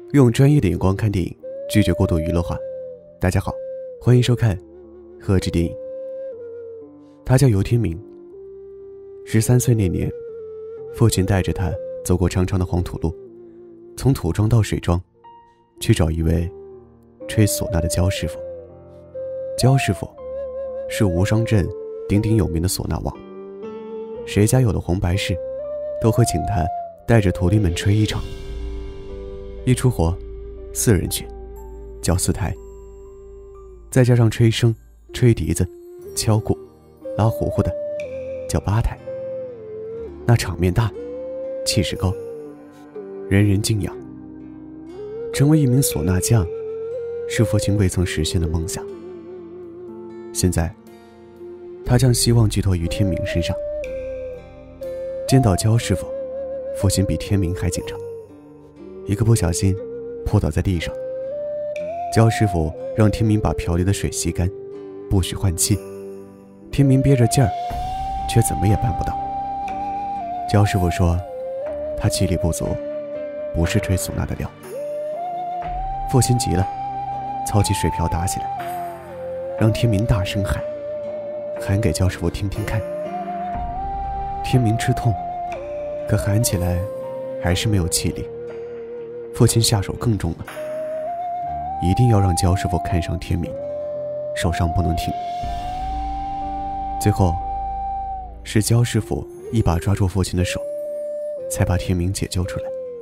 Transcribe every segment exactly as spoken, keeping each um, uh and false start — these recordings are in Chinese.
用专业的眼光看电影，拒绝过度娱乐化。大家好，欢迎收看贺知电影。他叫尤天明。十三岁那年，父亲带着他走过长长的黄土路，从土庄到水庄，去找一位吹唢呐的焦师傅。焦师傅是无双镇鼎鼎有名的唢呐王，谁家有了红白事，都会请他带着徒弟们吹一场。一出活，四人去，叫四台，再加上吹笙、吹笛子、敲鼓、拉胡胡的，叫八台。那场面大，气势高，人人敬仰。成为一名唢呐匠，是父亲未曾实现的梦想。现在，他将希望寄托于天明身上。见到焦师傅，父亲比天明还紧张，一个不小心扑倒在地上。焦师傅让天明把瓢里的水吸干，不许换气。天明憋着劲儿，却怎么也办不到。焦师傅说他气力不足，不是吹唢呐的料。父亲急了，操起水瓢打起来，让天明大声喊，喊给焦师傅听听看。天明吃痛，可喊起来还是没有气力。父亲下手更重了，一定要让焦师傅看上天明，手上不能停。最后是焦师傅一把抓住父亲的手，才把天明解救出来。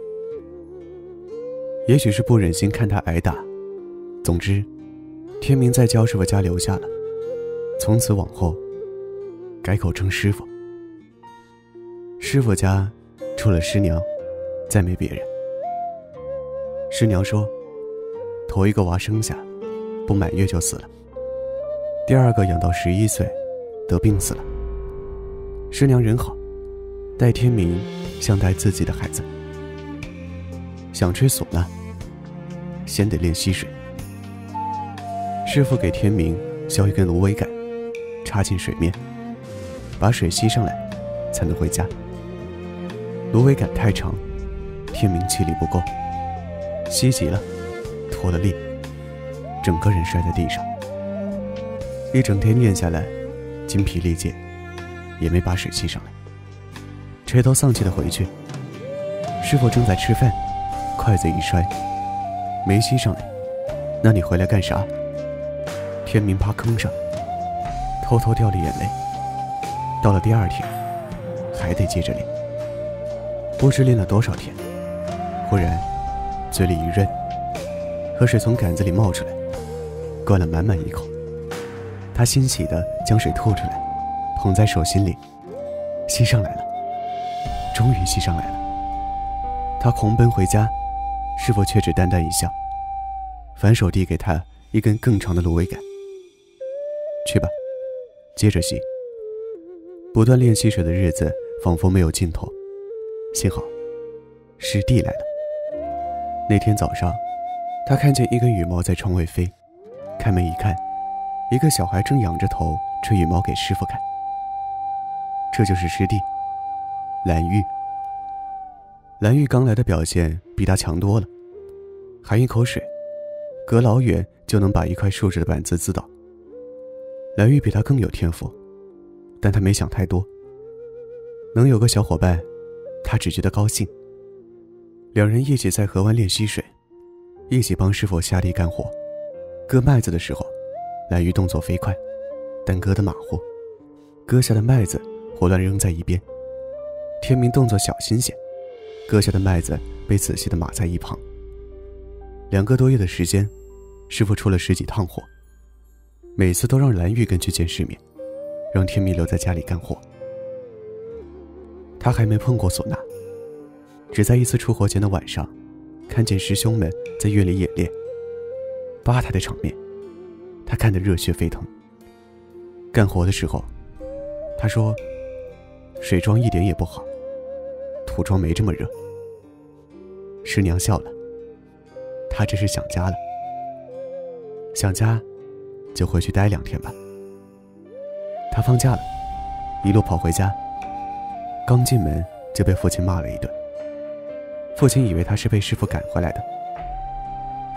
也许是不忍心看他挨打，总之天明在焦师傅家留下了，从此往后改口称师傅。师傅家除了师娘，再没别人。师娘说，头一个娃生下不满月就死了，第二个养到十一岁得病死了。师娘人好，待天明像待自己的孩子。想吹唢呐，先得练溪水。师傅给天明削一根芦苇杆，插进水面，把水吸上来才能回家。芦苇杆太长，天明气力不够，吸急了，脱了力，整个人摔在地上。一整天练下来，筋疲力竭，也没把水吸上来，垂头丧气地回去。师傅正在吃饭，筷子一摔，没吸上来。那你回来干啥？天明趴坑上，偷偷掉了眼泪。到了第二天，还得接着练。不知练了多少天，忽然嘴里一润，河水从杆子里冒出来，灌了满满一口。他欣喜地将水吐出来，捧在手心里，吸上来了，终于吸上来了。他狂奔回家，师傅却只淡淡一笑，反手递给他一根更长的芦苇杆。去吧，接着吸。不断练习水的日子仿佛没有尽头。幸好师弟来了。那天早上，他看见一根羽毛在窗外飞，开门一看，一个小孩正仰着头吹羽毛给师傅看。这就是师弟蓝玉。蓝玉刚来的表现比他强多了，含一口水，隔老远就能把一块竖直的板子滋倒。蓝玉比他更有天赋，但他没想太多，能有个小伙伴，他只觉得高兴。两人一起在河湾练溪水，一起帮师傅下地干活。割麦子的时候，蓝玉动作飞快，但割得马虎，割下的麦子胡乱扔在一边。天明动作小心些，割下的麦子被仔细地码在一旁。两个多月的时间，师傅出了十几趟活，每次都让蓝玉跟去见世面，让天明留在家里干活。他还没碰过唢呐，只在一次出活前的晚上，看见师兄们在院里演练。八台的场面，他看得热血沸腾。干活的时候，他说水庄一点也不好，土庄没这么热。师娘笑了，他这是想家了。想家就回去待两天吧。他放假了，一路跑回家，刚进门就被父亲骂了一顿。父亲以为他是被师傅赶回来的，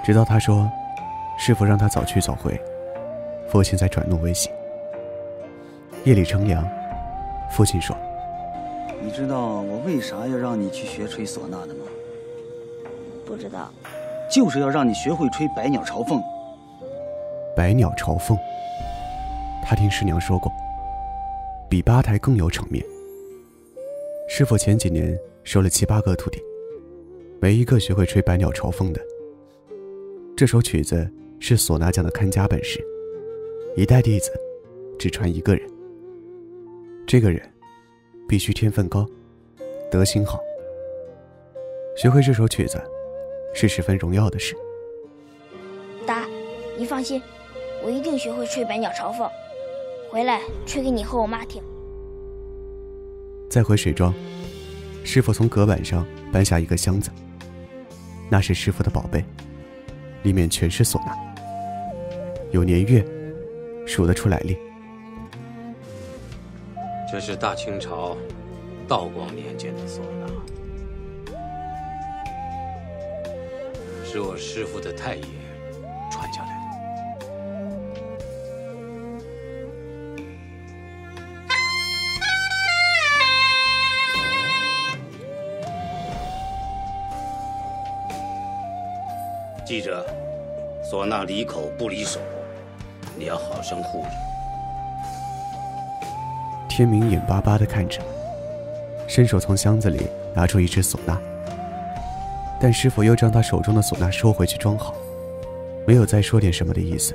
直到他说师傅让他早去早回，父亲才转怒为喜。夜里乘凉，父亲说： 你知道我为啥要让你去学吹唢呐的吗？ 不知道。 就是要让你学会吹百鸟朝凤。 百鸟朝凤，他听师娘说过，比八抬更有场面。师傅前几年收了七八个徒弟，没一个学会吹百鸟朝凤的。这首曲子是唢呐匠的看家本事，一代弟子只传一个人，这个人必须天分高，德行好。学会这首曲子是十分荣耀的事。 爸，你放心，我一定学会吹百鸟朝凤，回来吹给你和我妈听。 再回水庄，师傅从隔板上搬下一个箱子，那是师傅的宝贝，里面全是唢呐，有年月，数得出来历。 这是大清朝道光年间的唢呐，是我师父的太爷传下来的。记着，唢呐离口不离手，你要好生护着。 天明眼巴巴地看着，伸手从箱子里拿出一只唢呐，但师傅又将他手中的唢呐收回去装好，没有再说点什么的意思。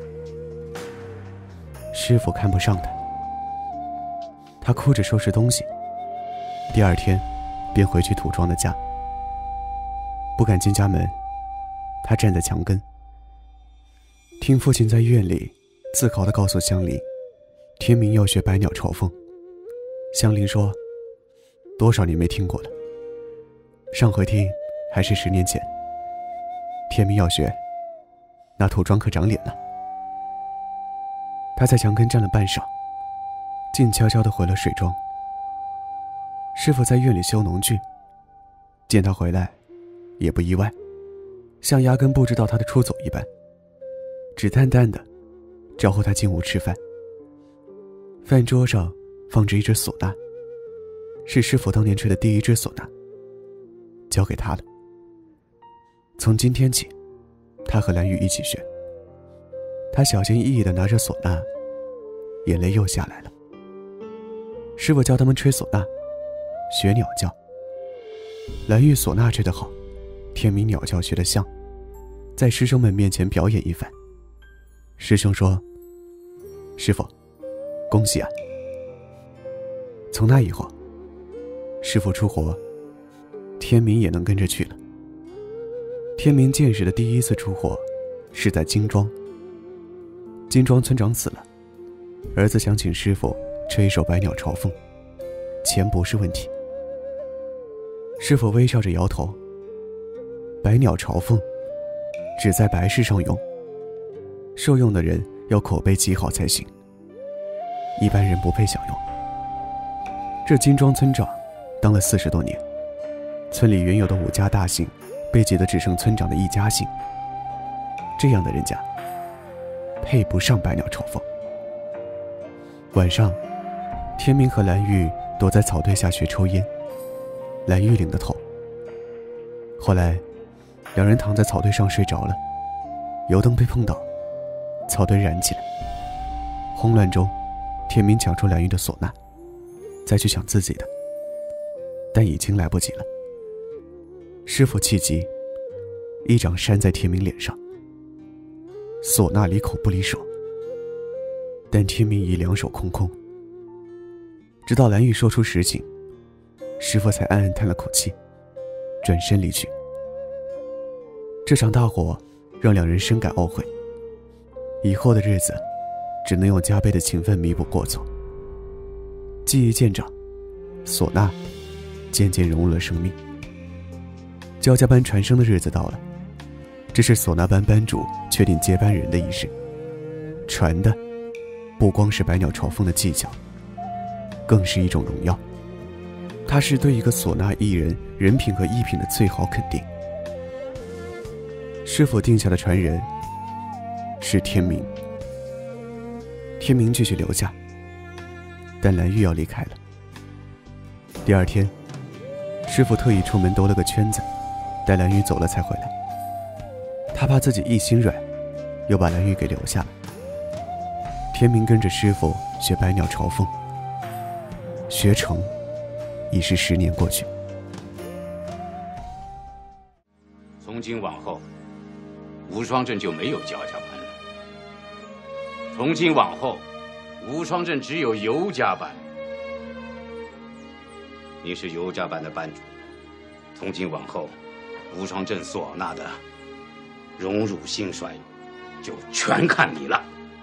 师傅看不上他，他哭着收拾东西，第二天便回去土庄的家。不敢进家门，他站在墙根，听父亲在院里自豪地告诉香菱，天明要学百鸟朝凤。香菱说，多少年没听过了，上回听还是十年前。天明要学，那土庄可长脸了。他在墙根站了半晌，静悄悄地回了水庄。师傅在院里修农具，见他回来也不意外，像压根不知道他的出走一般，只淡淡的招呼他进屋吃饭。饭桌上放着一只唢呐，是师傅当年吹的第一只唢呐，交给他了。从今天起，他和蓝玉一起学。他小心翼翼地拿着唢呐，眼泪又下来了。师傅教他们吹唢呐，学鸟叫。蓝玉唢呐吹得好，天明鸟叫学得像，在师兄们面前表演一番。师兄说：师傅，恭喜啊。从那以后，师傅出活，天明也能跟着去了。天明见识的第一次出活是在金庄。金庄村长死了，儿子想请师傅吹一首百鸟朝凤，钱不是问题。师傅微笑着摇头，百鸟朝凤只在白事上用，受用的人要口碑极好才行，一般人不配享用。这金庄村长当了四十多年，村里原有的五家大姓被挤得只剩村长的一家姓，这样的人家配不上百鸟朝凤。晚上，天明和蓝玉躲在草堆下学抽烟，蓝玉领的头。后来两人躺在草堆上睡着了，油灯被碰倒，草堆燃起来。慌乱中，天明抢出蓝玉的唢呐，再去抢自己的，但已经来不及了。师傅气急，一掌扇在天明脸上。唢呐离口不离手，但天明已两手空空。直到蓝玉说出实情，师傅才暗暗叹了口气，转身离去。这场大火让两人深感懊悔，以后的日子只能用加倍的勤奋弥补过错。技艺渐长，唢呐渐渐融入了生命。焦家班传声的日子到了，这是唢呐班班主确定接班人的仪式。传的不光是百鸟朝凤的技巧，更是一种荣耀，它是对一个唢呐艺人人品和艺品的最好肯定。 师傅定下的传人是天明。天明继续留下，但蓝玉要离开了。第二天，师傅特意出门兜了个圈子，待蓝玉走了才回来。他怕自己一心软，又把蓝玉给留下了。天明跟着师傅学百鸟朝凤，学成已是十年过去。 从今往后，无双镇就没有焦家班了。从今往后，无双镇只有尤家班。你是尤家班的班主，从今往后，无双镇所纳的荣辱兴衰，就全看你了。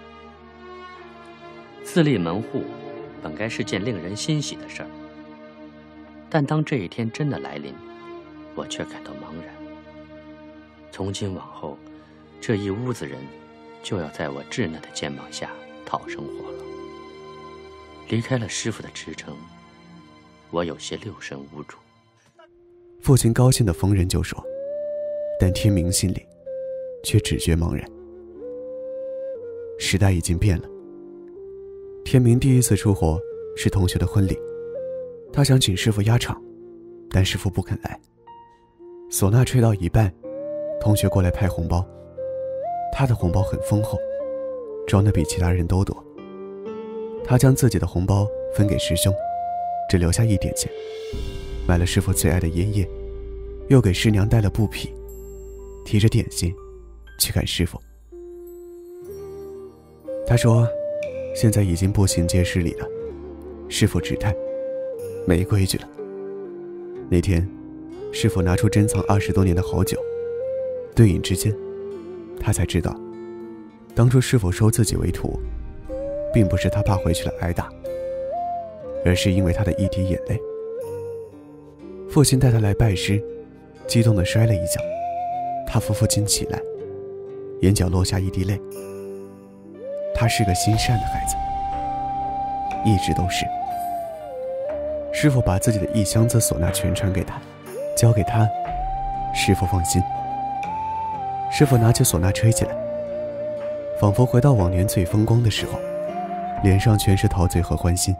自立门户，本该是件令人欣喜的事儿，但当这一天真的来临，我却感到茫然。从今往后，这一屋子人就要在我稚嫩的肩膀下讨生活了。离开了师傅的支撑，我有些六神无主。 父亲高兴的逢人就说，但天明心里却只觉茫然。时代已经变了。天明第一次出国是同学的婚礼，他想请师傅压场，但师傅不肯来。唢呐吹到一半，同学过来派红包，他的红包很丰厚，装得比其他人都多。他将自己的红包分给师兄，只留下一点钱，买了师傅最爱的烟叶，又给师娘带了布匹，提着点心去看师傅。他说现在已经不行接师礼了，师傅直叹没规矩了。那天师傅拿出珍藏二十多年的好酒，对饮之间他才知道，当初师傅收自己为徒，并不是他怕回去了挨打，而是因为他的一滴眼泪。父亲带他来拜师，激动地摔了一跤，他扶父亲起来，眼角落下一滴泪。他是个心善的孩子，一直都是。师傅把自己的一箱子唢呐全传给他，交给他，师傅放心。师傅拿起唢呐吹起来，仿佛回到往年最风光的时候，脸上全是陶醉和欢欣。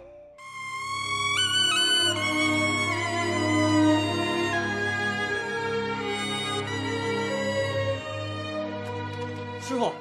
师傅，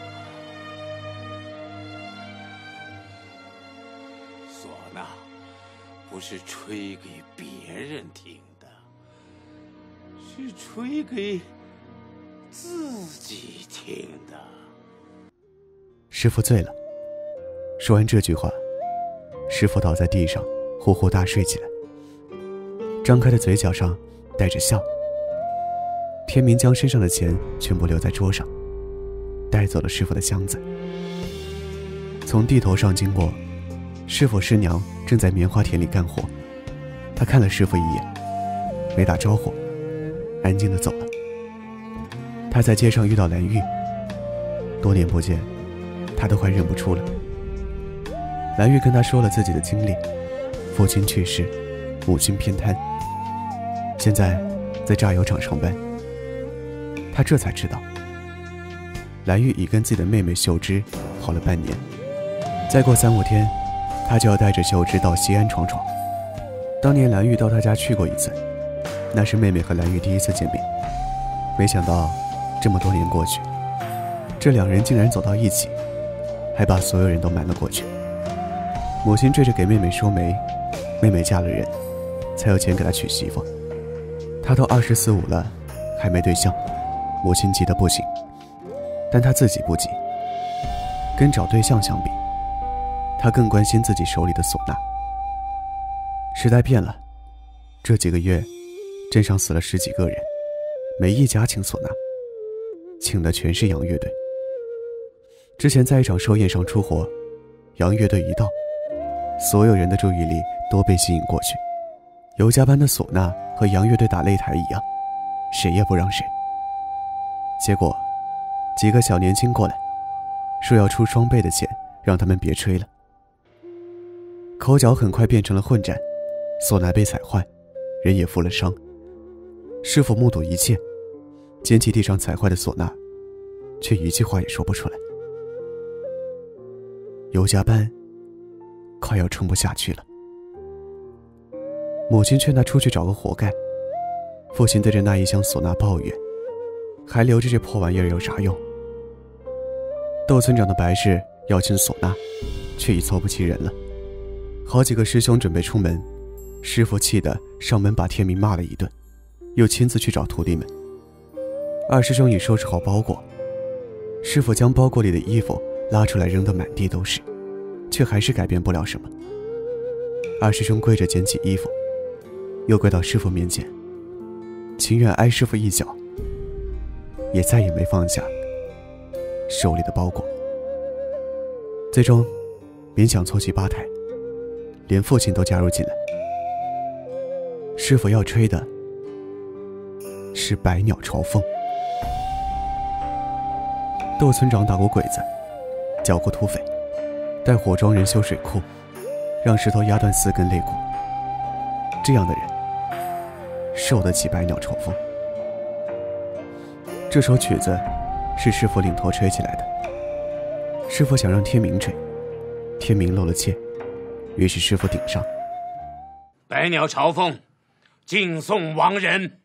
唢呐不是吹给别人听的，是吹给自己听的。 师傅醉了，说完这句话，师傅倒在地上呼呼大睡起来，张开的嘴角上带着笑。天明将身上的钱全部留在桌上，带走了师傅的箱子。从地头上经过，师傅师娘正在棉花田里干活，他看了师傅一眼，没打招呼，安静地走了。他在街上遇到蓝玉，多年不见，他都快认不出了。蓝玉跟他说了自己的经历，父亲去世，母亲偏瘫，现在在榨油厂上班。他这才知道，蓝玉已跟自己的妹妹秀芝好了半年，再过三五天，他就要带着秀芝到西安闯闯。当年蓝玉到他家去过一次，那是妹妹和蓝玉第一次见面。没想到这么多年过去，这两人竟然走到一起，还把所有人都瞒了过去。母亲追着给妹妹说媒，妹妹嫁了人，才有钱给她娶媳妇。她都二十四五了，还没对象，母亲急得不行，但她自己不急。跟找对象相比，她更关心自己手里的唢呐。时代变了，这几个月镇上死了十几个人，没一家请唢呐，请的全是洋乐队。之前在一场寿宴上出活，洋乐队一到，所有人的注意力都被吸引过去。尤家班的唢呐和洋乐队打擂台一样，谁也不让谁。结果几个小年轻过来，说要出双倍的钱让他们别吹了。口角很快变成了混战，唢呐被踩坏，人也负了伤。师傅目睹一切， 捡起地上踩坏的唢呐，却一句话也说不出来。尤家班快要撑不下去了。母亲劝他出去找个活干，父亲对着那一箱唢呐抱怨，还留着这破玩意儿有啥用？窦村长的白事要进唢呐，却已凑不齐人了。好几个师兄准备出门，师傅气得上门把天明骂了一顿，又亲自去找徒弟们。二师兄已收拾好包裹，师傅将包裹里的衣服拉出来扔得满地都是，却还是改变不了什么。二师兄跪着捡起衣服，又跪到师傅面前，情愿挨师傅一脚，也再也没放下手里的包裹。最终勉强凑齐八台，连父亲都加入进来。师傅要吹的是百鸟朝凤。窦村长打过鬼子，剿过土匪，带火庄人修水库，让石头压断四根肋骨，这样的人受得起百鸟朝凤。这首曲子是师傅领头吹起来的。师傅想让天明吹，天明露了怯，于是师傅顶上。 百鸟朝凤，敬送亡人。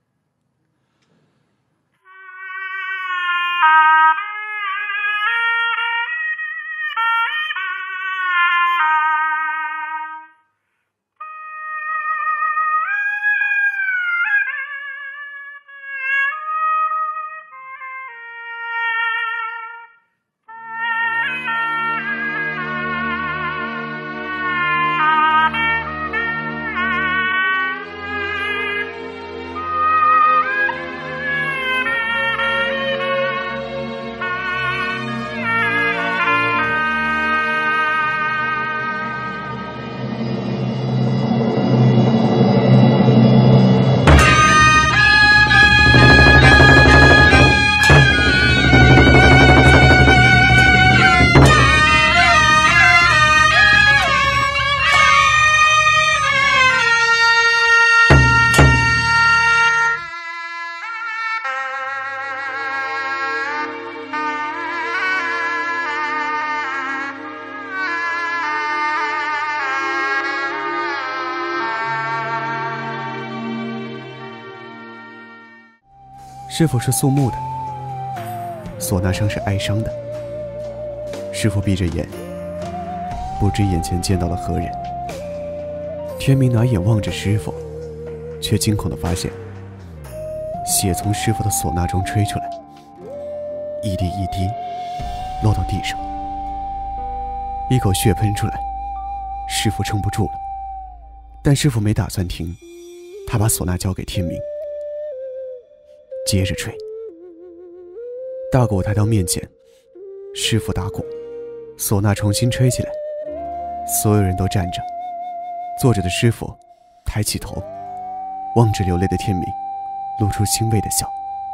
师傅是肃穆的，唢呐声是哀伤的。师傅闭着眼，不知眼前见到了何人。天明拿眼望着师傅，却惊恐地发现血从师傅的唢呐中吹出来，一滴一滴落到地上，一口血喷出来。师傅撑不住了，但师傅没打算停，他把唢呐交给天明，接着吹。大鼓抬到面前，师傅打鼓，唢呐重新吹起来。所有人都站着，坐着的师傅抬起头，望着流泪的天明，露出欣慰的笑。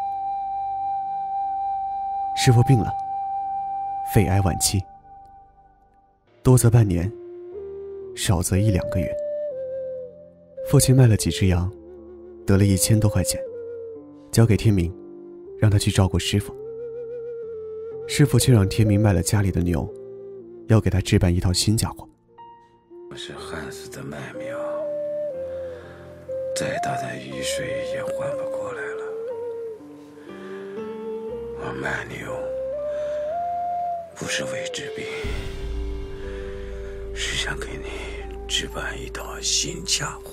师傅病了，肺癌晚期，多则半年，少则一两个月。父亲卖了几只羊，得了一千多块钱，交给天明，让他去照顾师傅。师傅却让天明卖了家里的牛，要给他置办一套新家伙。 我是旱死的麦苗，再大的雨水也换不过来了。我卖牛不是为治病，是想给你置办一套新家伙。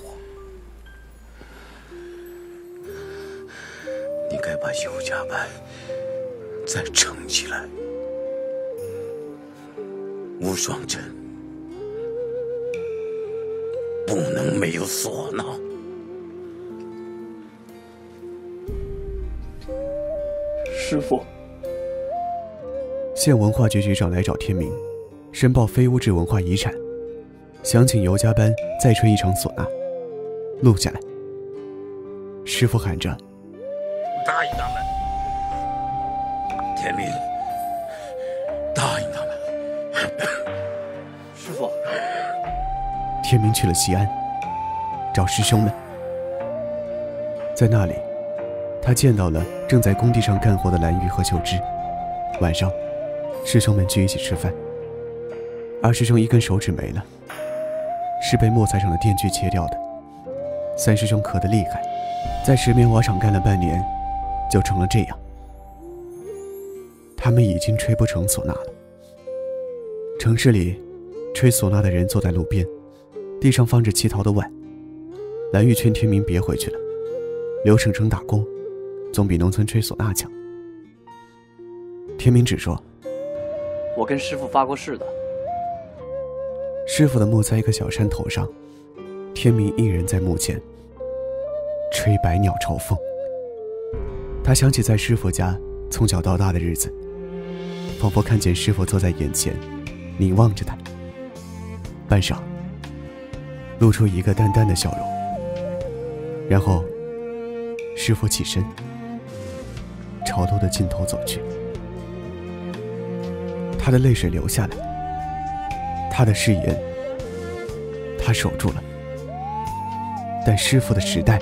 你该把尤家班再撑起来。无双镇不能没有唢呐。 师傅， 县文化局局长来找天明，申报非物质文化遗产，想请尤家班再吹一场唢呐，录下来。师傅喊着：“ 答应他们，天明，答应他们。” 师傅， 天明去了西安，找师兄们。在那里，他他见到了正在工地上干活的蓝玉和秀芝。晚上，师兄们聚一起吃饭。二师兄一根手指没了，是被磨菜厂的电锯切掉的。三师兄咳得厉害，在石棉瓦厂干了半年，就成了这样。他们已经吹不成唢呐了。城市里，吹唢呐的人坐在路边，地上放着乞讨的碗。蓝玉劝天明别回去了，留省城打工，总比农村吹唢呐强。天明只说：“ 我跟师傅发过誓的。” 师傅的墓在一个小山头上，天明一人在墓前吹百鸟朝凤。他想起在师傅家从小到大的日子，仿佛看见师傅坐在眼前凝望着他，半晌露出一个淡淡的笑容，然后师傅起身朝路的尽头走去。他的泪水流下来，他的誓言他守住了，但师傅的时代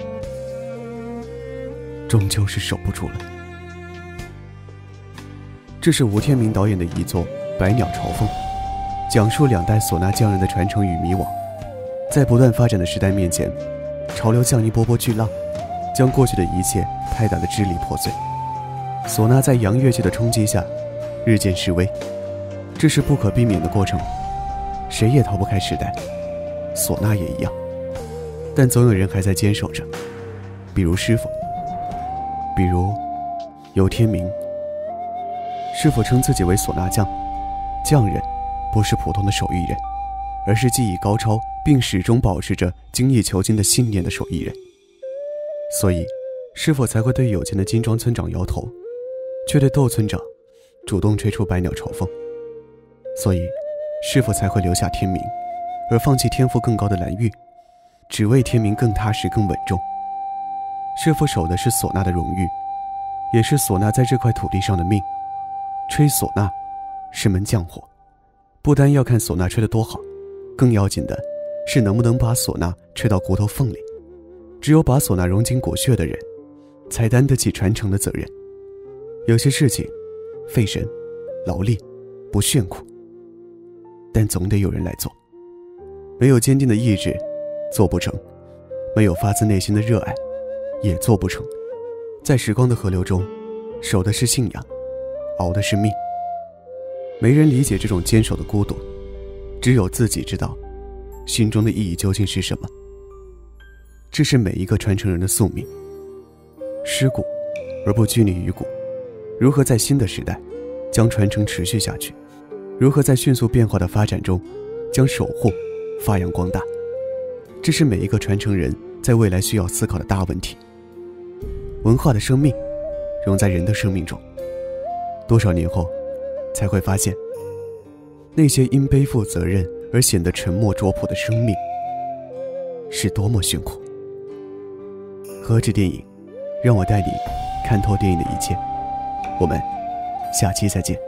终究是守不住了。这是吴天明导演的遗作《百鸟朝凤》，讲述两代唢呐匠人的传承与迷惘。在不断发展的时代面前，潮流像一波波巨浪，将过去的一切拍打得支离破碎。唢呐在洋乐器的冲击下日渐式微，这是不可避免的过程，谁也逃不开时代，唢呐也一样。但总有人还在坚守着，比如师傅，比如游天明。师傅称自己为唢呐匠，匠人不是普通的手艺人，而是技艺高超并始终保持着精益求精的信念的手艺人。所以师傅才会对有钱的金庄村长摇头，却对窦村长主动吹出百鸟朝凤。所以师傅才会留下天明，而放弃天赋更高的蓝玉，只为天明更踏实更稳重。师傅守的是唢呐的荣誉，也是唢呐在这块土地上的命。吹唢呐是门匠活，不单要看唢呐吹得多好，更要紧的是能不能把唢呐吹到骨头缝里。只有把唢呐融进骨血的人，才担得起传承的责任。有些事情费神劳力不炫酷，但总得有人来做。没有坚定的意志做不成，没有发自内心的热爱也做不成。在时光的河流中，守的是信仰，熬的是命。没人理解这种坚守的孤独，只有自己知道心中的意义究竟是什么。这是每一个传承人的宿命，尸骨而不拘泥于骨。如何在新的时代将传承持续下去，如何在迅速变化的发展中将守护发扬光大，这是每一个传承人在未来需要思考的大问题。文化的生命融在人的生命中，多少年后才会发现，那些因背负责任而显得沉默拙朴的生命是多么炫酷。何止电影，让我带你看透电影的一切。我们下期再见。